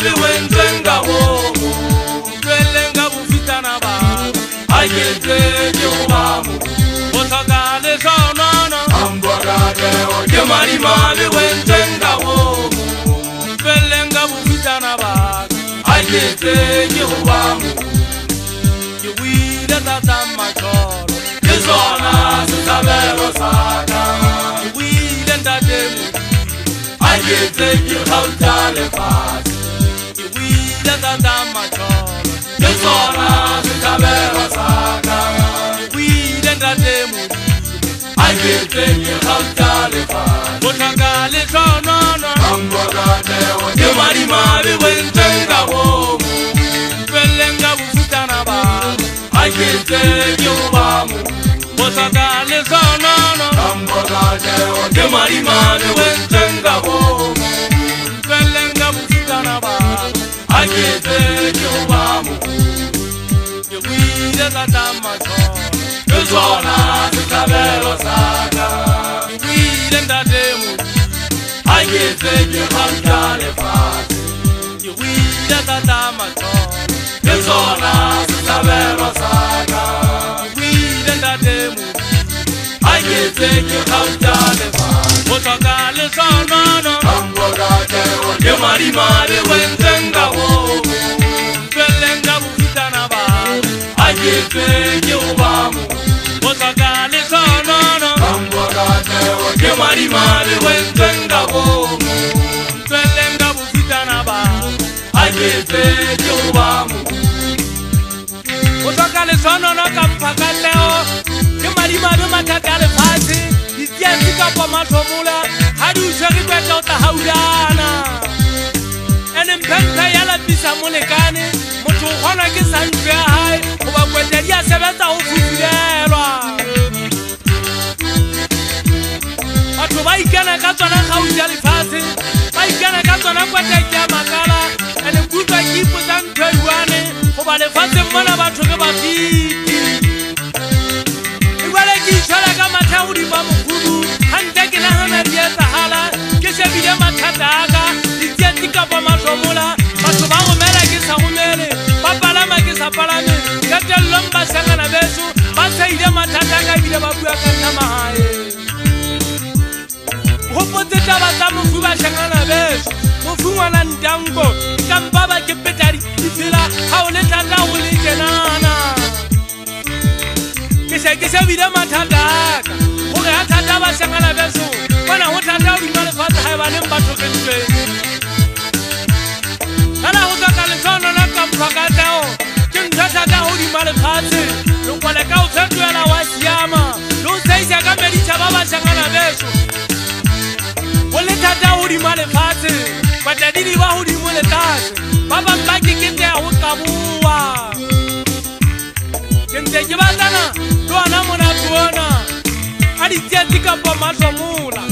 mali wenzenga homo Belenga bufitana ba Ayete yobamu Otagale sonana Ambagade oje mali wenzenga homo Belenga bufitana ba Ayete yobamu Yuwida tata machoro Yezona sitabelo saka Yuwida ndatemu Ayete yohautale fasi Yuwida tata machoro Yezona sitabelo saka Yuwida ndatemu Ayete yohautale fasi Otagale sonana Ambagade oje mali wenzenga homo Belenga bufitana ba Ayete yobamu Otagale sonana Ambagade oje mali wenzenga homo Belenga bufitana ba Ayete yobamu Yuwida tata machoro Yezona sitabelo saka Yuwida ndatemu Ayete yohautale fasi Yuwida tata machoro Yezona sitabelo saka Yuwida ndatemu Ayete yohautale fasi Otagale sonana Ambagade oje mali wenzenga homo Belenga bufitana ba Ayete yobamu Otagale sonana Ambagade oje mali wenzenga homo Belenga bufitana ba Ayete yobamu Otagale sonana kampakaleo Kemali matakale fasi Itiasi kapa matomula Hadi ushari kweta utahaudana Ene mpenta yala bisa mulekani Mutu ukona kisa nfea hai Uba kwetelia sebeza ufufilelwa Watu baikana kato na kaujali fasi Baikana kato na kwetekia makala Ene kuta kipu za mtweiwane Uba lefasi mwana batu keba fiti Iwale kishala kama taudi ba mkudu Handegi na hana dieta hala Kishe bide matadaka Itieti kapa matomula Batu bangu mele kisa umele Papalama kisa palame Kete lomba sanga na besu Basa ide matadaka bide babu ya kantama hae Upote tabata mfuba sanga na besu Mfuwa na ndango Kambaba kipetari Ifila haule tanda uli jenana Kisha bide matadaka Uge hatanda ba sanga na besu Wana hutanda uli male fata haibane mbato kenfe Nana hutaka lisono na kampakatao Kintata da uli male fati Lukwale ka ufetu ya na wasiyama Luseisha kamelicha baba sanga na besu Wale tata uli male fati Kwa dadidi wa uli mule tasi Baba mbaki kinte ya hukabuwa Kinte jibatana Tuwa namu na tuona Adi tiatika pa matomula